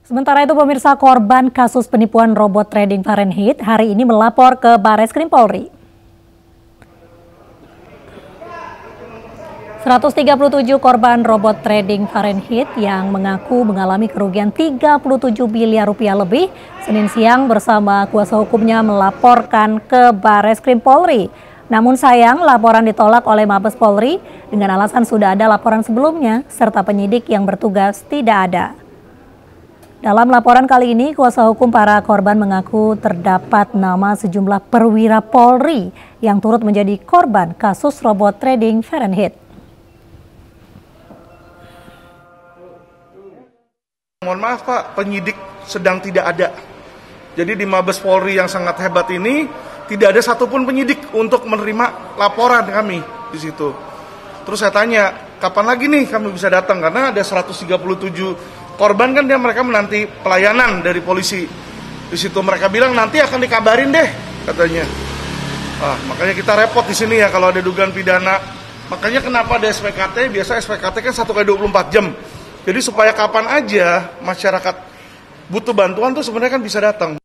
Sementara itu pemirsa, korban kasus penipuan robot trading Fahrenheit hari ini melapor ke Bareskrim Polri. 137 korban robot trading Fahrenheit yang mengaku mengalami kerugian 37 miliar rupiah lebih, Senin siang bersama kuasa hukumnya melaporkan ke Bareskrim Polri. Namun sayang laporan ditolak oleh Mabes Polri dengan alasan sudah ada laporan sebelumnya serta penyidik yang bertugas tidak ada. Dalam laporan kali ini, kuasa hukum para korban mengaku terdapat nama sejumlah perwira Polri yang turut menjadi korban kasus robot trading Fahrenheit. Mohon maaf Pak, penyidik sedang tidak ada. Jadi di Mabes Polri yang sangat hebat ini, tidak ada satupun penyidik untuk menerima laporan kami di situ. Terus saya tanya, kapan lagi nih kami bisa datang? Karena ada 137 korban kan mereka menanti pelayanan dari polisi. Di situ mereka bilang nanti akan dikabarin deh katanya. Makanya kita repot di sini ya kalau ada dugaan pidana. Makanya kenapa ada SPKT? Biasa SPKT kan 1x24 jam. Jadi supaya kapan aja masyarakat butuh bantuan tuh sebenarnya kan bisa datang.